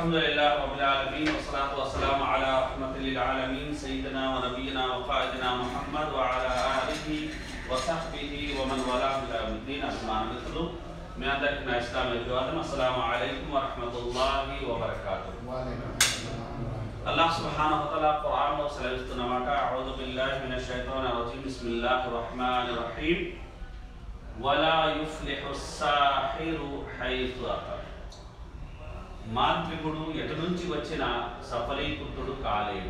अल्हम्दुलिल्लाह रब्बिल आलमीन वस्सलातु वस्सलामु अला रहमतिल आलमीन सय्यिदना व नबियना व क़ाइदिना मुहम्मद व अला आलिहि व सहबिहि व मन वलाहु इला यौमिद्दीन अस्सलामु अलैकुम। मैं अंदर ना इस्लामी अभिवादन अस्सलामु अलैकुम व रहमतुल्लाहि व बरकातुहू। व अलैकुम अस्सलाम। अल्लाह सुब्हानहु व तआला कुरान లో సెలవిస్తున్నమాట అఊదు బిల్లాహి మినష్ షైతానిర్ రజీమ్ బిస్మిల్లాహిర్ రహ్మానిర్ రహీం వలా యుఫ్లిహుస్ సాహిరు హైతు అతా। మాంత్రికుడు ఎటు నుంచి వచ్చిన సఫలీకృతుడు కాలేడు।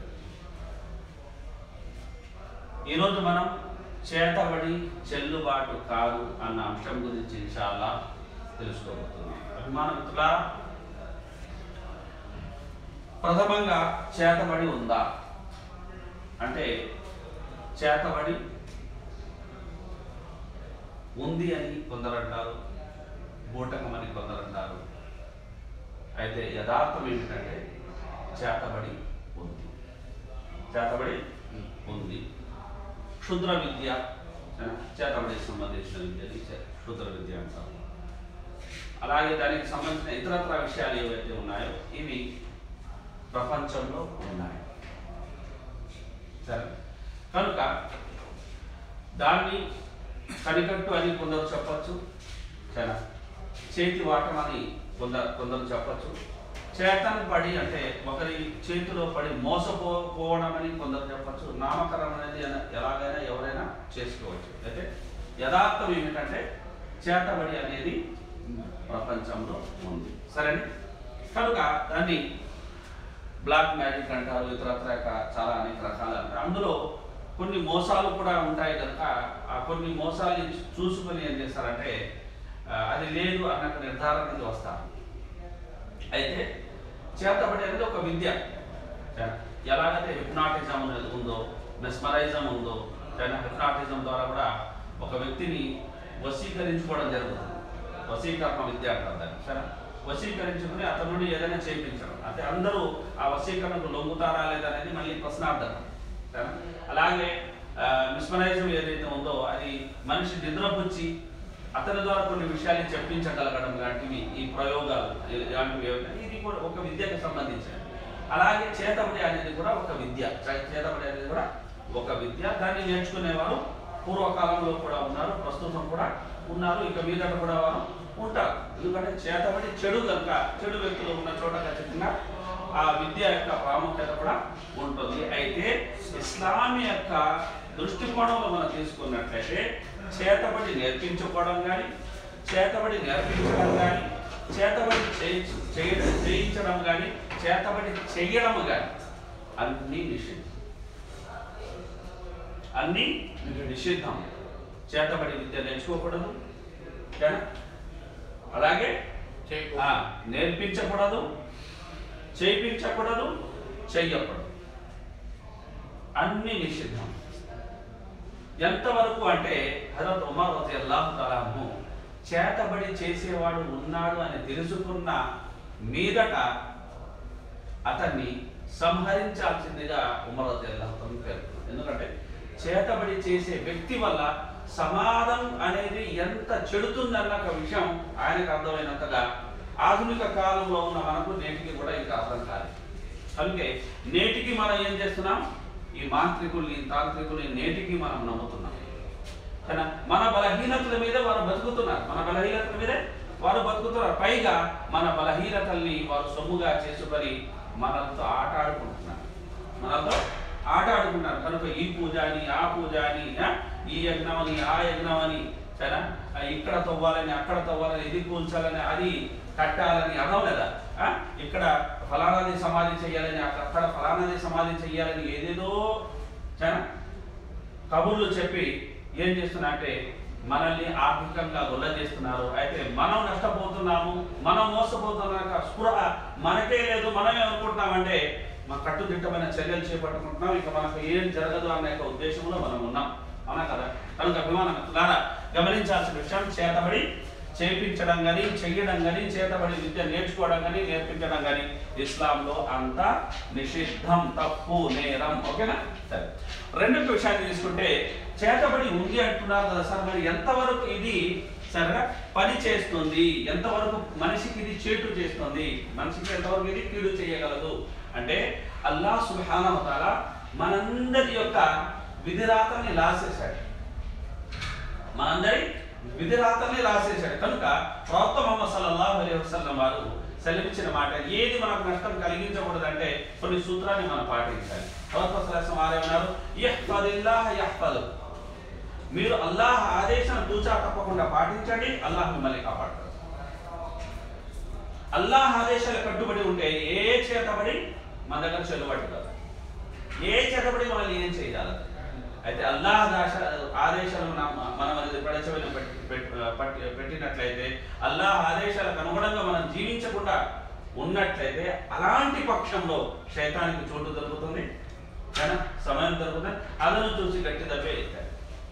ఈరోజు మనం చేతబడి చెల్లుబాటు కాదు అన్న అంశం గురించి ఇన్షాల్లా తెలుసుకోబోతున్నాం। అభిమాన మిత్రులారా, ప్రథమంగా చేతబడి ఉందా అంటే చేతబడి ఉంది అని కొందరు అంటారు, బూటకం అని కొందరు అంటారు। అయితే యథార్థం ఏమిటంటే చేతబడి ఉంది, చేతబడి ఉంది। క్షుద్ర విద్య, చేతబడికి సంబంధించిన విద్యని క్షుద్ర విద్య అంటారు। అలాగే దానికి సంబంధించిన ఇతరత్ర విషయాలు ఏవైతే ఉన్నాయో ఇవి ప్రపంచంలో ఉన్నాయి। సరే, కనుక దాన్ని కనికట్టు అని కొందరు చెప్పచ్చు, సరే, చేతి వాటం అని కొందరు చెప్పచ్చు। చేతను పడి అంటే ఒకరి చేతిలో పడి మోసపోవడం అని కొందరు చెప్పచ్చు। నామకరణం అనేది ఎలాగైనా ఎవరైనా చేసుకోవచ్చు। అయితే యథార్థం ఏమిటంటే చేతబడి అనేది ప్రపంచంలో ఉంది, సరే। కనుక దాన్ని బ్లాక్ మ్యాజిక్ అంటారు, ఇతరత్ర చాలా అనేక రకాలు అంటారు। అందులో కొన్ని మోసాలు కూడా ఉంటాయి కనుక ఆ కొన్ని మోసాలు చూసుకొని ఏం చేస్తారంటే అది లేదు అన్న నిర్ధారణకి వస్తారు। అయితే చేతబడి అనేది ఒక విద్య। ఎలాగైతే హిప్నాటిజం అనేది ఉందో, మెస్మరైజం ఉందో, హిప్నాటిజం ద్వారా కూడా ఒక వ్యక్తిని వశీకరించుకోవడం జరుగుతుంది। వశీకరణ విద్య అంటారు దాన్ని, సరే। వశీకరించుకుని అతని నుండి ఏదైనా చేయించడం, అంటే అందరూ ఆ వశీకరణకు లొంగుతారా లేదనేది మళ్ళీ ప్రశ్నార్థకం, సరే। అలాగే మెస్మరైజం ఏదైతే ఉందో అది మనిషి నిద్రపుచ్చి అతని ద్వారా కొన్ని విషయాలు చెప్పించగలగడం లాంటివి ఈ ప్రయోగాలు ఇలాంటివి ఇది కూడా ఒక విద్యకు సంబంధించినది। అలాగే చేతబడి అనేది కూడా ఒక విద్య, చేతబడి అనేది కూడా ఒక విద్య। దాన్ని నేర్చుకునేవారు పూర్వకాలంలో కూడా ఉన్నారు, ప్రస్తుతం కూడా ఉన్నారు, ఇక మీదట కూడా వారు ఉంటారు। ఎందుకంటే చేతబడి చెడు కనుక చెడు వ్యక్తులు ఉన్న చోట ఖచ్చితంగా ఆ విద్య యొక్క ప్రాముఖ్యత కూడా ఉంటుంది। అయితే ఇస్లామీ యొక్క దృష్టికోణంలో మనం తీసుకున్నట్లయితే చేతబడి నేర్పించుకోవడం కానీ, చేతబడి నేర్పించడం కానీ, చేతబడి చేయించడం కానీ, చేతబడి చేయడం కానీ అన్నీ నిషిద్ధం, అన్నీ నిషిద్ధం। చేతబడి విద్య నేర్చుకోకూడదు, అలాగే నేర్పించకూడదు, చేయించకూడదు, చెయ్యకూడదు, అన్నీ నిషిద్ధం। ఎంతవరకు అంటే హజరత్ ఉమర్ రలియల్లాహు తఆలా అన్హు చేతబడి చేసేవాడు ఉన్నాడు అని తెలుసుకున్న మీదట అతన్ని సంహరించాల్సిందిగా ఉమర్ రలియల్లాహు తఆలా పేర్కొన్నారు। ఎందుకంటే చేతబడి చేసే వ్యక్తి వల్ల సమాజం అనేది ఎంత చెడుతుందన్న ఒక విషయం ఆయనకు అర్థమైనంతగా ఆధునిక కాలంలో ఉన్న మనకు నేటికి కూడా ఇంకా అర్థం కాలేదు। అందుకే నేటికి మనం ఏం చేస్తున్నాం, ఈ మాంత్రికుల్ని తాంత్రికుల్ని నేటికి మనం నమ్ముతున్నాం, కానీ మన బలహీనతల మీద వారు బతుకుతున్నారు, మన బలహీనతల మీదే వారు బతుకుతున్నారు। పైగా మన బలహీనతల్ని వారు సొమ్ముగా చేసుకొని మనతో ఆటాడుకున్నారు కనుక ఈ పూజ అని ఆ పూజ అని, ఈ యజ్ఞం అని ఆ యజ్ఞం అని, సరే, ఇక్కడ తవ్వాలని అక్కడ తవ్వాలని, ఇది కూల్చాలని అది కట్టాలని, అర్థం లేదా, ఇక్కడ ఫలానాది సమాధి చెయ్యాలని అక్కడ ఫలానాది సమాధి చెయ్యాలని ఏదేదో కబుర్లు చెప్పి ఏం చేస్తున్నారంటే మనల్ని ఆర్థికంగా గొల్ల చేస్తున్నారు। అయితే మనం నష్టపోతున్నాము, మనం మోసపోతున్నా స్పృహ మనకే లేదు, మనమే అనుకుంటున్నామంటే మా కట్టుదిట్టమైన చర్యలు చేపట్టుకుంటున్నాం, ఇక మనకు ఏం జరగదు అనే ఒక ఉద్దేశంలో మనం ఉన్నాం, అవునా కదా। కనుక అభిమానం ద్వారా గమనించాల్సిన విషయం చేతబడి చేయించడం కానీ, చెయ్యడం కానీ, చేతబడి విద్య నేర్చుకోవడం కానీ, నేర్పించడం కానీ ఇస్లాంలో అంతా నిషిద్ధం, తప్పు, నేరం, ఓకేనా। సరే, రెండో విషయాన్ని తీసుకుంటే చేతబడి ఉంది అంటున్నారు కదా సార్, మరి ఎంతవరకు ఇది సరేనా పని చేస్తుంది, ఎంతవరకు మనిషికి ఇది చేటు చేస్తుంది, మనిషికి ఎంతవరకు ఇది కీడు చేయగలదు అంటే అల్లాహ్ సుబ్హానహు వ తఆలా మనందరి యొక్క విధిరాతల్ని రాసేశాడు, మనందరి విధిరాతల్ని రాసేశాడు. కనుక ప్రవక్త ముహమ్మద్ సల్లల్లాహు అలైహి వసల్లం వారు సెలవిచ్చిన మాట, ఏది మనకు నష్టం కలిగించకూడదంటే కొన్ని సూత్రాన్ని మనం పాటించాలి. ప్రవక్త సల్లల్లాహు అలైహి వసల్లం వారు ఏమన్నారు, యహ్ఫదిల్లాహ్ యహ్ఫదు, మీరు అల్లాహ్ ఆదేశాన్ని తూచా తప్పకుండా పాటించండి, అల్లాహ్ మిమ్మల్ని కాపాడతాడు. అల్లాహ్ ఆదేశాలు కట్టుబడి ఉంటే ఏ చేతబడి మన దగ్గర చెల్లుబాటు కాదు, ఏ చేతబడి మనల్ని ఏం చేయాలి. అయితే అల్లాహ్ ఆదేశాలు మనం అనేది ప్రజలను పెట్టినట్లయితే, అల్లాహ్ ఆదేశాలకు అనుగుణంగా మనం జీవించకుండా ఉన్నట్లయితే అలాంటి పక్షంలో శైతానికి చోటు దొరుకుతుంది, సమయం దొరుకుతుంది, అదను చూసి గట్టి దెబ్బే ఇస్తారు.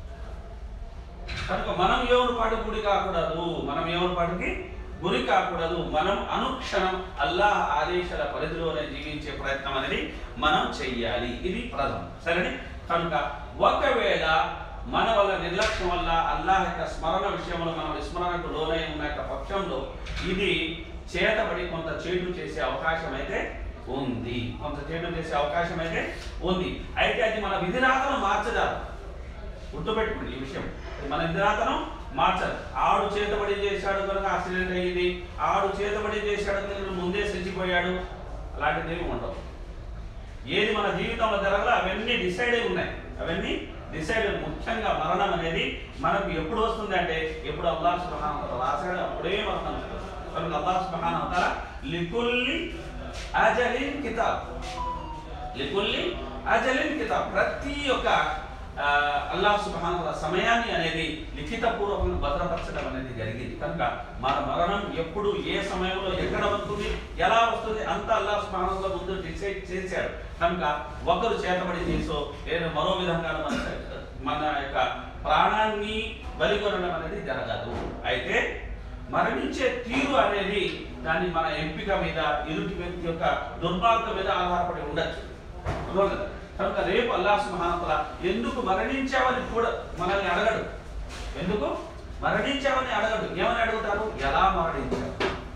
కనుక మనం ఎవరి పాటు గురి కాకూడదు, మనం ఎవరి పాటికి గురి కాకూడదు. మనం అనుక్షణం అల్లాహ్ ఆదేశాల పరిధిలోనే జీవించే ప్రయత్నం అనేది మనం చెయ్యాలి. ఇది ప్రధానం. సరేనే. కనుక ఒకవేళ మన వల్ల నిర్లక్ష్యం వల్ల అల్లాహ్ యొక్క స్మరణ విషయంలో మనం విస్మరణకు లోనై ఉన్న యొక్క పక్షంలో ఇది చేతబడి కొంత చేటు చేసే అవకాశం అయితే ఉంది, కొంత చేటు చేసే అవకాశం అయితే ఉంది. అయితే అది మన విధిరాతను మార్చదారు. గుర్తుపెట్టుకోండి ఈ విషయం, మన విధిరాతను మార్చాలి. ఆడు చేతబడి చేశాడు కనుక యాక్సిడెంట్ అయ్యింది, ఆడు చేతబడి చేశాడు కనుక ముందే చచ్చిపోయాడు, అలాంటిది ఏమి ఉండవు. ఏది మన జీవితంలో జరగాలో అవన్నీ డిసైడ్ అయి ఉన్నాయి, అవన్నీ డిసైడ్. ముఖ్యంగా మరణం అనేది మనకు ఎప్పుడు వస్తుంది అంటే ఎప్పుడు అల్లాహ్ సుబ్హానహు వ తఆలా రాశాడు అప్పుడే మరణం వస్తుంది. కనుక అల్లాహ్ సుబ్హానహు వ తఆలా లికుల్లి అజలిన్ కితాబ్, లికుల్లి అజలిన్ కితాబ్, ప్రతి ఒక్క అల్లాహ్ సుబ్హానహు వ తఆలా సమయాన్ని అనేది లిఖిత పూర్వకంగా భద్రపరచడం అనేది జరిగింది. కనుక మన మరణం ఎప్పుడు ఏ సమయంలో ఎక్కడ వస్తుంది ఎలా వస్తుంది అంతా అల్లాహ్ సుబ్హానహు వ తఆలా ముందు డిసైడ్ చేశాడు. కనుక ఒకరు చేతబడి చేసో లేదా మరో విధంగా మన యొక్క ప్రాణాన్ని బలికొనడం అనేది జరగదు. అయితే మరణించే తీరు అనేది దాన్ని మన ఎంపిక మీద, ఎదుటి వ్యక్తి యొక్క దుర్మార్గం మీద ఆధారపడి ఉండొచ్చు. కనుక రేపు అల్లాహ్ సుబ్హానహు వ తఆలా ఎందుకు మరణించావని కూడా మనల్ని అడగడు, ఎందుకు మరణించావని అడగడు. ఏమని అడుగుతారు? ఎలా మరణించావు?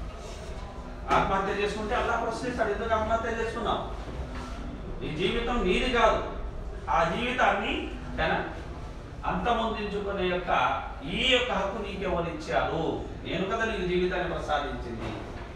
ఆత్మహత్య చేసుకుంటే అల్లాహ్ ప్రశ్నిస్తాడు, ఎందుకు ఆత్మహత్య చేసుకున్నావు? ఈ జీవితం నీది కాదు, ఆ జీవితాన్ని అంతమొందించుకునే యొక్క ఈ యొక్క హక్కు నీకెవరు ఇచ్చారు? నేను కదా నీకు జీవితాన్ని ప్రసాదించింది.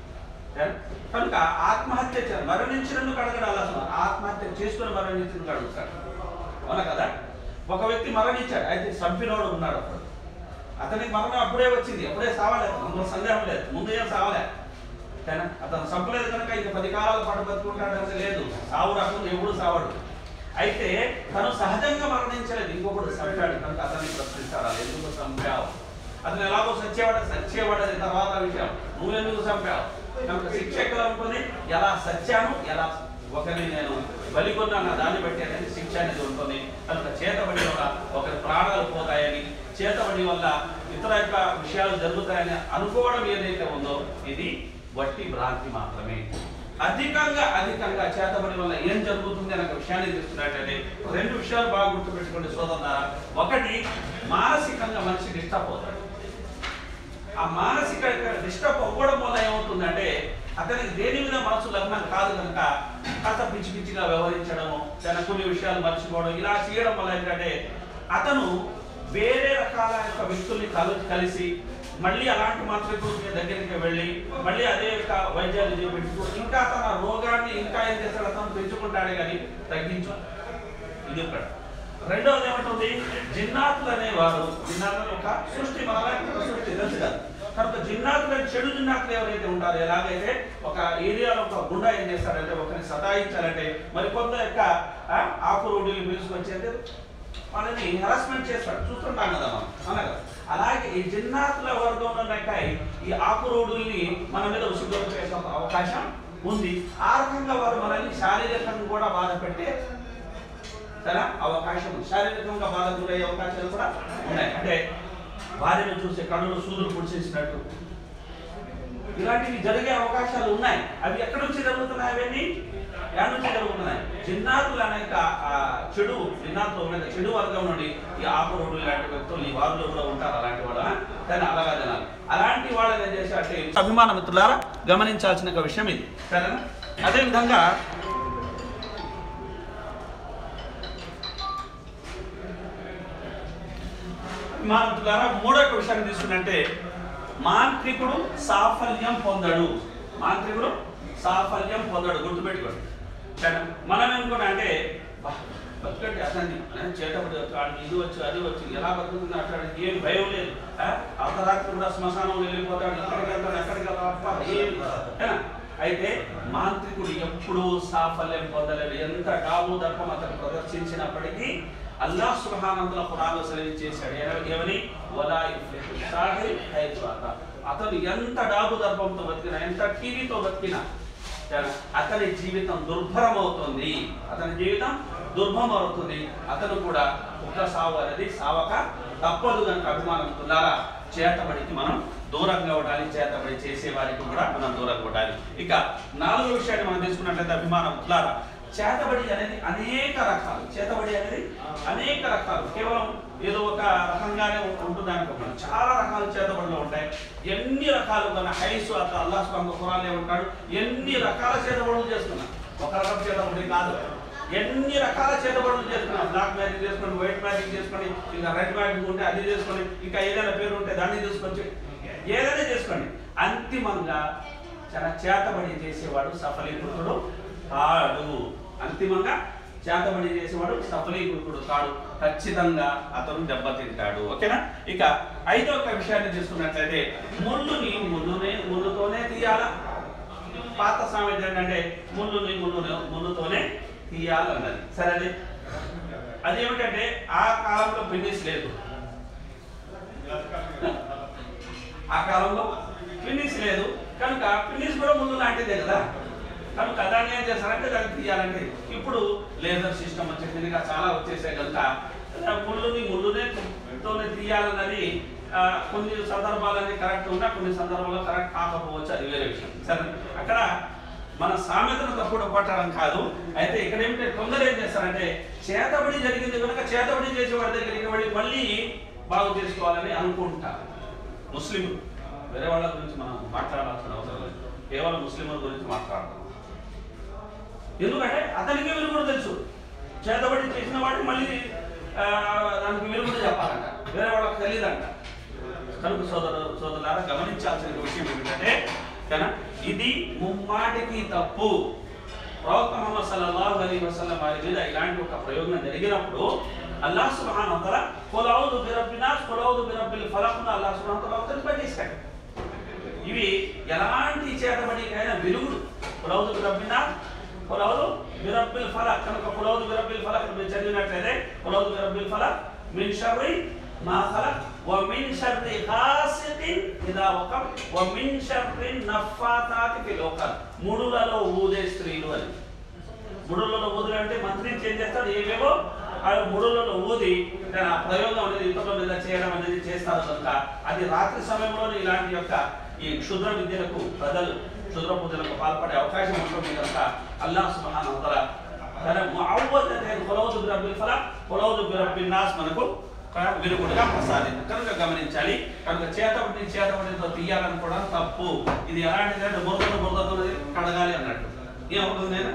కనుక ఆత్మహత్య మరణించినందుకు అడగడాలి, అసలు ఆత్మహత్య చేసుకుని మరణించినందుకు అడుగుతాడు. అవునా కదా? ఒక వ్యక్తి మరణించాడు, అయితే చంపినోడు ఉన్నాడు, అప్పుడు అతనికి మరణం అప్పుడే వచ్చింది, అప్పుడే సావలేదు, అందులో సందేహం లేదు, ముందు ఏం సావలేదు. అతను చంపలేదు కనుక ఇక 10 కాలాల పాటు బతుకుంటాడంటే లేదు, సావు రకం ఎప్పుడు సావడు. అయితే తను సహజంగా మరణించలేదు, ఇంకొకటి చంపాడు కనుక అతన్ని ప్రశ్నిస్తాడు, ఎందుకు చంపావు? అతను ఎలాగో సచ్చేవాడది తర్వాత విషయం, నువ్వెందుకు చంపావు? కనుక శిక్ష ఎక్కడ ఉంటుంది? ఎలా సత్యాను, ఎలా ఒకరిని నేను బలికొన్నాను దాన్ని బట్టి అనేది శిక్ష అనేది ఉంటుంది. కనుక చేతబడి వల్ల ఒకరి ప్రాణాలు పోతాయని, చేతబడి వల్ల ఇతర యొక్క విషయాలు జరుగుతాయని అనుకోవడం ఏదైతే ఉందో ఇది వట్టి భ్రాంతి మాత్రమే. అధికంగా చేతబడి వల్ల ఏం జరుగుతుంది అనే విషయాన్ని తెలుస్తున్నట్లయితే 2 విషయాలు బాగా గుర్తుపెట్టుకోండి సోదరులారా. ఒకటి, మానసికంగా మనిషి డిస్టర్బ్ అవుతాడు. ఆ మానసిక డిస్టర్బ్ అవ్వడం వల్ల ఏమవుతుందంటే అతనికి దేని మీద మనసు లగ్నం కాదు కనుక కాస్త పిచ్చి పిచ్చిగా వ్యవహరించడము, తన కొన్ని విషయాలు మర్చిపోవడం, ఇలా చేయడం వల్ల ఏంటంటే అతను వేరే రకాల యొక్క వ్యక్తుల్ని కలిసి మళ్ళీ అలాంటి మాత్రమే దగ్గరికి వెళ్ళి మళ్ళీ అదే యొక్క వైద్యాలు చేపెట్టుకో ఇంకా తన రోగాన్ని ఇంకా ఏం చేస్తాడు, అతను పెంచుకుంటాడే కానీ తగ్గించు. ఇది ఒకటి. రెండవది ఏమంటుంది? జిన్నాతులు అనేవారు, జిన్నాతులు ఒక సృష్టి, మన సృష్టి తెలుసు కదా. కనుక జిన్నాతులు చెడు జిన్నాతులు ఎవరైతే ఉంటారో, ఎలాగైతే ఒక ఏరియాలో ఒక గుండా ఏం చేస్తారంటే ఒకరిని సతాయించాలంటే మరి కొంత యొక్క ఆకురోడ్లు పిలుచుకొచ్చేది వాళ్ళని హెరాస్మెంట్ చేస్తాడు, చూస్తుంటాం కదా మనం, అవునా కదా. అలాగే ఈ జిన్నాతుల వర్గంలో ఈ ఆకురోడుల్ని మన మీద ఉసిగొలు చేసే అవకాశం ఉంది. ఆ రకంగా వారు మనల్ని శారీరకంగా కూడా బాధ పెట్టే అవకాశం ఉంది, శారీరకంగా బాధ గురయ్యే అవకాశాలు కూడా ఉన్నాయి. అంటే వారిని చూసే కన్నులు సూదులు పొడిచేసినట్టు ఇలాంటివి జరిగే అవకాశాలు ఉన్నాయి. అవి ఎక్కడి నుంచి జరుగుతున్నాయి? అవన్నీ ఎక్కడి నుంచి జరుగుతున్నాయి? జిన్నాతులు అనేక చెడు జిన్నాతులు ఉన్నాయి, చెడు వర్గం నుండి ఈ ఆకురుడు ఇలాంటి వ్యక్తులు ఈ వారిలో కూడా ఉంటారు. అలాంటి వాళ్ళ కానీ అలాగా జనాలు అలాంటి వాళ్ళని ఏం చేసి అంటే అభిమాన మిత్రులారా గమనించాల్సిన ఒక విషయం ఇది, సరేనా? అదేవిధంగా అభిమానులారా మూడో విషయాన్ని తీసుకుంటే మాంత్రికుడు సాఫల్యం పొందడు. మాంత్రికుడు సాఫల్యం పొందడు, గుర్తుపెట్టుకోండి. మనం ఏమనుకున్నా అంటే బతుకంటే అతన్ని చేతపడి ఇది వచ్చి అది వచ్చి ఎలా బతుకుతుంది అక్కడ ఏం భయం లేదు. అర్ధరాత్రి కూడా శ్మశానం వెళ్ళిపోతాడు, ఇక్కడికి వెళ్తాడు ఎక్కడికి వెళ్తాడు. అయితే మాంత్రికుడు ఎప్పుడూ సాఫల్యం పొందలేదు. ఎంత కావు దర్పం అతను ప్రదర్శించినప్పటికీ అల్లాహ్ సుబ్హానహు వ తఆలా ఖురాన్లో సెలవిచ్చేశాడు ఏమని, వలా యుఫ్లిహు సాహిర్ హైతు అతా. అతను ఎంత డాబు దర్పంతో బతికినా, ఎంత టీవీతో బతికినా అతని జీవితం దుర్భరమవుతుంది. అతని జీవితం దుర్భరమవుతుంది. అతను కూడా ఒక సావు అనేది సావక తప్పదు. కనుక అభిమానంతులారా చేతబడికి మనం దూరంగా ఉండాలి, చేతబడి చేసే వారికి కూడా మనం దూరంగా ఉండాలి. ఇక నాలుగో విషయాన్ని మనం తీసుకున్నట్లయితే అభిమానంతులారా చేతబడి అనేది అనేక రకాలు. చేతబడి అనేది అనేక రకాలు, కేవలం ఏదో ఒక రకంగానే ఉంటుంది అనుకోకుండా చాలా రకాల చేతబడులు ఉంటాయి. ఎన్ని రకాలు మన హైసు అల్లాహ్ సుబ్హానహు వ తఆలా ఉంటాడు, ఎన్ని రకాల చేతబడులు చేస్తున్నాం. ఒక రకం చేతబడి కాదు, ఎన్ని రకాల చేతబడులు చేస్తున్నాం. బ్లాక్ మ్యాజిక్ చేసుకోండి, వైట్ మ్యాజిక్ చేసుకోండి, ఇంకా రెడ్ మ్యాజిక్ ఉంటే అది చేసుకోండి, ఇంకా ఏదైనా పేరు ఉంటే దాన్ని తీసుకొచ్చి ఏదైనా చేసుకోండి. అంతిమంగా చాలా చేతబడి చేసేవాడు సఫలీకృతుడు కాడు. అంతిమంగా చేతబడి చేసేవాడు సఫలీకృతుడు కాడు. ఖచ్చితంగా అతను దెబ్బతింటాడు. ఓకేనా? ఇక ఐదో ఒక విషయాన్ని తీసుకున్నట్లయితే ముళ్ళుని ముళ్ళుతోనే తీయాలా. పాత సామెత ఏంటంటే ముళ్ళుతోనే తీయాలన్నది. సరే, అదేమిటంటే ఆ కాలంలో ఫినిష్ లేదు. ఆ కాలంలో ఫినిష్ లేదు కనుక ఫినిష్ కూడా ముళ్ళు లాంటిదే కదా. కనుక దాన్ని ఏం చేస్తారంటే దాన్ని తీయాలంటే ఇప్పుడు లేజర్ సిస్టమ్ వచ్చేసింది, ఇంకా చాలా వచ్చేసాయి కనుక ముళ్ళుతోనే తీయాలన్నది కొన్ని సందర్భాలన్నీ కరెక్ట్ ఉన్నా కొన్ని సందర్భాల్లో కరెక్ట్ కాకపోవచ్చు, అది వేరే విషయం. సరే, అక్కడ మన సామెతను తప్పుడు పట్టడం కాదు. అయితే ఇక్కడ ఏమిటంటే కొందరు ఏం చేస్తారంటే చేతబడి జరిగింది కనుక చేతబడి చేసేవాడి దగ్గరికి మళ్ళీ బాగు చేసుకోవాలని అనుకుంటారు. ముస్లింలు, వేరే వాళ్ళ గురించి మనం మాట్లాడాల్సిన అవసరం లేదు, కేవలం ముస్లింల గురించి మాట్లాడతాం. ఎందుకంటే అతనికి వీళ్ళు కూడా తెలుసు, చేతబడి చేసిన వాడిని మళ్ళీ దానికి వీళ్ళు కూడా చెప్పాలంట, వేరే వాళ్ళకి తెలియదంట. కనుక సోదరులారా గమనించాల్సిన విషయం ఏమిటంటే ఇది ముమ్మాటికి తప్పు. ప్రవక్త ముహమ్మద్ సల్లల్లాహు అలైహి వసల్లం వారి మీద ఇలాంటి ఒక ప్రయోగం జరిగినప్పుడు అల్లాహ్ సుబ్హానహు వ తఆలా ఖుల్ అఊదు బిరబ్బిన్ నాస్ ఖుల్ అఊదు బిరబ్బిల్ ఫలక్ ను అల్లాహ్ సుబ్హానహు వ తఆలా అవతరింపజేశాడు. ఇవి ఎలాంటి చేతబడికైనా వెలుగుడు. ఖుల్ అఊదు బిరబ్బిన్ నాస్ ఖుల్ అఊదు బిరబ్బిల్ ఫలక్. కనుక ఖుల్ అఊదు బిరబ్బిల్ ఫలక్ మీరు చదివినట్లయితే ఖుల్ అఊదు బిరబ్బిల్ ఫలక్ మిన్ షర్రి మా ఖలక్ వ మిన్ షర్రి హాసిదిన్ ఇదా వఖబ్ వ మిన్ షర్రి నఫాతాతి ఫిల్ ఉఖద్. ముడులలో ఊదే స్త్రీలు అని. ముడులలో ఊదులు అంటే మంత్రించి ఏం చేస్తాడు, ఏవేవో ఆ ముడులలో ఊది ఆ ప్రయోగం అనేది ఇతరుల మీద చేయడం అనేది చేస్తారు. కనుక అది రాత్రి సమయంలో ఇలాంటి యొక్క ఈ క్షుద్ర విద్యలకు ప్రజలు క్షుద్ర పూజలకు పాల్పడే అవకాశం ఉంటుంది. కనుక అల్లాహ్ సుబ్హానహు వ తఆలా తన ముఅవ్వదతైన్ ఖుల్ అఊదు బిరబ్బిల్ ఫలక్ ఖుల్ అఊదు బిరబ్బిన్ నాస్ మనకు విరుగుడుగా ప్రసాదింది. కనుక గమనించాలి. కనుక చేతబడితో తీయాలనుకోవడం తప్పు. ఇది ఎలాంటిదంటే బురదతో కడగాలి అన్నట్టు. ఏమవుతుంది, నేను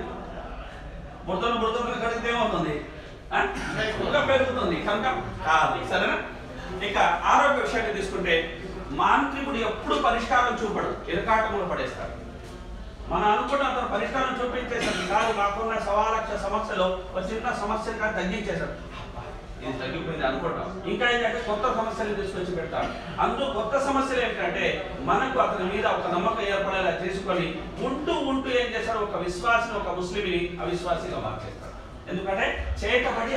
బురదతో కడిగితే ఏమవుతుంది, ఇంకా పెరుగుతుంది. కనుక కాదు, సరేనా? ఇక ఆరోగ్య విషయాన్ని తీసుకుంటే మాంత్రికుడు ఎప్పుడు పరిష్కారం చూపడు, ఎరకాటములు పడేస్తాడు. మనం అనుకున్న అతను పరిష్కారం చూపించేసాడు కాదు, నాకున్న 1,00,000 సమస్యలో ఒక చిన్న సమస్య కానీ తగ్గించేశాడు, ఇది తగ్గిపోయింది అనుకుంటాం. ఇంకా ఏంటంటే కొత్త సమస్యలు తీసుకొచ్చి పెడతాడు. అందులో కొత్త సమస్యలు ఏంటంటే మనకు అతని మీద ఒక నమ్మకం ఏర్పడేలా చేసుకొని ఉంటూ ఏం చేస్తాడు, ఒక విశ్వాసిని ఒక ముస్లింని అవిశ్వాసిగా మార్చేస్తాడు. ఎందుకంటే చేతబడి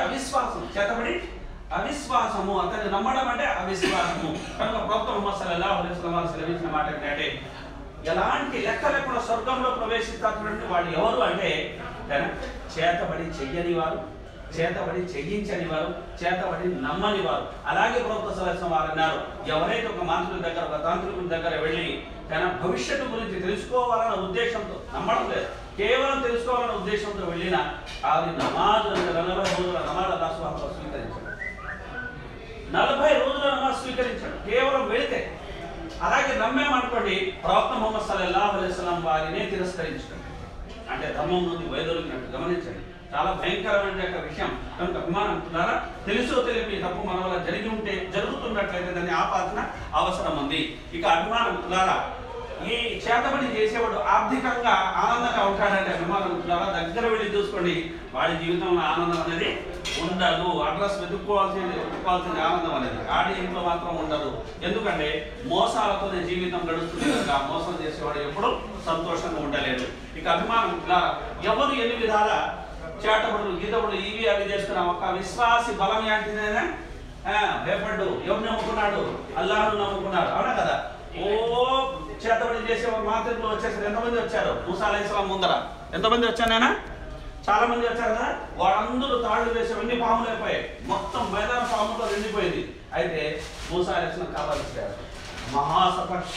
అవిశ్వాసము, అతన్ని నమ్మడం అంటే అవిశ్వాసము. కనుక ప్రవక్త ముహమ్మద్ సల్లల్లాహు అలైహి వసల్లం సెలవించిన మాట ఏంటంటే ఎలాంటి లెక్క లేకుండా స్వర్గంలో ప్రవేశిస్తున్నటువంటి వాళ్ళు ఎవరు అంటే చేతబడి చెయ్యని వారు, చేతబడి చెయ్యించని వారు, చేతబడి నమ్మని వారు. అలాగే ప్రవక్త సల్లల్లాహు అలైహి వసల్లం వారు అన్నారు, ఎవరైతే ఒక మాంత్రికుడి దగ్గర, ఒక తాంత్రికుడి దగ్గర వెళ్ళి తన భవిష్యత్తు గురించి తెలుసుకోవాలన్న ఉద్దేశంతో, నమ్మడం లేదు, కేవలం తెలుసుకోవాలన్న ఉద్దేశంతో వెళ్ళిన అది నమాజ్ 40 రోజుల నమాజ్ అల్లాహ్ సుబ్హానహు వ తఆలా స్వీకరించాడు. 40 రోజుల నమాజ్ స్వీకరించాడు కేవలం వెళితే. అలాగే నమ్మేమనుకోండి, ప్రవక్త ముహమ్మద్ సల్లల్లాహు అలైహి వసల్లం వారినే తిరస్కరించడం అంటే ధర్మం నుండి వైదొలిగినట్టు. గమనించండి, చాలా భయంకరమైన యొక్క విషయం. కనుక అభిమానం ద్వారా తెలుసో తెలిపి తప్పు మన వల్ల జరిగి ఉంటే, జరుగుతున్నట్లయితే దాన్ని ఆపాల్సిన అవసరం ఉంది. ఇక అభిమానం ద్వారా ఈ చేతబడి చేసేవాడు ఆర్థికంగా ఆనందంగా ఉంటాడంటే అభిమానం ద్వారా దగ్గర వెళ్ళి చూసుకోండి, వాడి జీవితంలో ఆనందం అనేది ఉండదు. అడ్రస్ వెతుక్కోవాల్సింది ఆనందం అనేది ఆడి ఇంట్లో మాత్రం ఉండదు. ఎందుకంటే మోసాలతోనే జీవితం గడుస్తుంది కనుక మోసం చేసేవాడు ఎప్పుడు సంతోషంగా ఉండలేడు. ఇక అభిమానం ద్వారా ఎవరు ఎన్ని విధాల చేటబడులు, గీతబడులు ఇవి అవి చేస్తున్నా ఒక విశ్వాసి బలం ఏంటిదేనా? భయపడ్డు. ఎవరు నమ్ముకున్నాడు? అల్లాహ్ను నమ్ముకున్నాడు. అవునా కదా? ఓ చేతబడి చేసేవారు మాంత్రికులు వచ్చేసారు. ఎంతమంది వచ్చారు? మూసా అలైహిస్సలాం ముందర ఎంతమంది వచ్చానైనా? చాలా మంది వచ్చారు కదా. వాళ్ళందరూ తాళ్ళు వేసేవన్నీ పాములు అయిపోయాయి. మొత్తం మైదాన పాములతో నిండిపోయింది. అయితే మూసా అలైహిస్సలాం కాపాడిస్తారు. మహాసపక్ష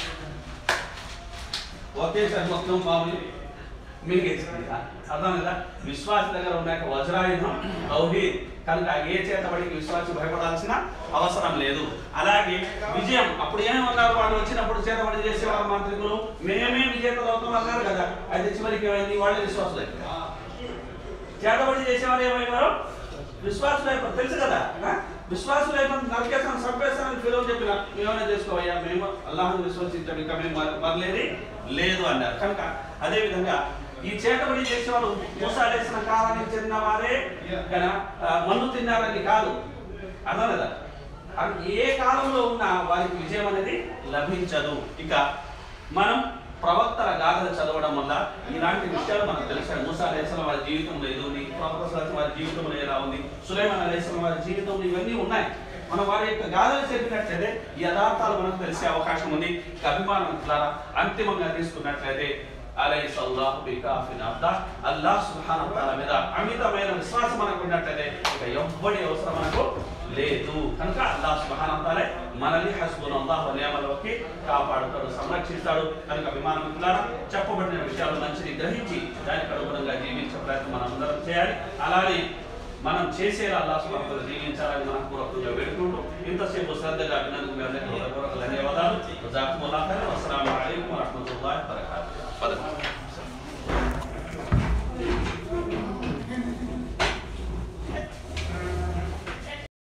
ఒకేసారి మొత్తం పాములు మింగేసింది. అర్థం కదా? విశ్వాసి దగ్గర ఉన్న వజ్రాయుధం తౌహీద్ కనుక ఏ చేతబడికి విశ్వాసి భయపడాల్సిన అవసరం లేదు. అలాగే విజయం, అప్పుడు ఏమన్నారు వాళ్ళు వచ్చినప్పుడు చేతబడి చేసేవారు మాంత్రికులు, మేమే విజేతలు అవుతాం అన్నారు కదా. అయితే చివరికి ఏమైంది? వాళ్ళే విశ్వాసులు అయిపోయారు. చేతబడి చేసేవారు ఏమైనారు? విశ్వాసులు అయిపోయారు. తెలుసు కదా, విశ్వాసులు అయిపోయి నరకేసాను చంపేస్తానని ఫిరౌన్ చెప్పిన, ఏమైనా చేసుకోవయ్యా, మేము అల్లాహ్ను విశ్వసించాం, ఇంకా మేము మరలేది లేదు అన్నారు. కనుక అదేవిధంగా ఈ చేతబడి చేసేవారు మూసా అలైహిస్సలాం కాలానికి చెందిన వారే మన్ను తిన్నారని కాదు. అర్థం కదా? ఏ కాలంలో ఉన్నా వారికి విజయం అనేది లభించదు. ఇక మనం ప్రవక్తల గాథలు చదవడం వల్ల ఇలాంటి విషయాలు మనకు తెలుస్తాయి. మూసా అలైహిస్సలాం వారి జీవితంలో ఏది ఉంది, ప్రవక్త సల్లల్లాహు వారి జీవితంలో ఎలా ఉంది, సులైమాన్ అలైహిస్సలాం వారి జీవితంలో ఇవన్నీ ఉన్నాయి. మనం వారి యొక్క గాథలు చెప్పినట్లయితే యథార్థాలు మనకు తెలిసే అవకాశం ఉంది. అభిమానం ద్వారా అంతిమంగా తీసుకున్నట్లయితే అలైహిస్సల్లాహు బికాఫిన్ అబ్దా, అల్లాహ్ సుబ్హానహు వ తఆలా మీద అమితమైన విశ్వాసం మనకు ఉన్నట్లయితే ఇక ఎవ్వడి అవసరం మనకు లేదు. కనుక అల్లాహ్ సుబ్హానహు వ తఆలా మనల్ని హస్బునల్లాహు వ నిఅమల్ వకీల్ కాపాడుతాడు, సంరక్షిస్తాడు. కనుక అభిమానములారా చెప్పబడిన విషయాలు మంచిని గ్రహించి దానికి అనుగుణంగా జీవించే ప్రయత్నం మనం అందరం చేయాలి. అలానే మనం చేసేలా అల్లాహ్ సుబ్హానహు వ తఆలా జీవించాలని మనం పూర్వకంగా వేడుకుంటూ ఇంతసేపు శ్రద్ధగా విన్నందుకు మీ అందరికీ ధన్యవాదాలు. జజాకుముల్లాహు ఖైరన్. అస్సలాము అలైకుం వరహ్మతుల్లాహి వబరకాతుహు.